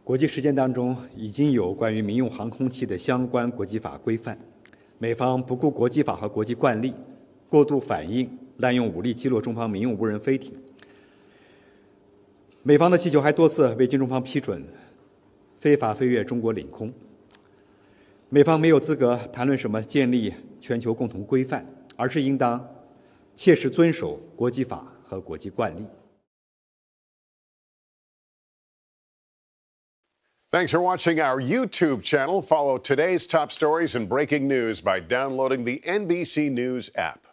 国际实践当中已经有关于民用航空器的相关国际法规范，美方不顾国际法和国际惯例，过度反应、滥用武力击落中方民用无人飞艇。美方的气球还多次未经中方批准，非法飞越中国领空。美方没有资格谈论什么建立全球共同规范，而是应当切实遵守国际法和国际惯例。 Thanks for watching our YouTube channel. Follow today's top stories and breaking news by downloading the NBC News app.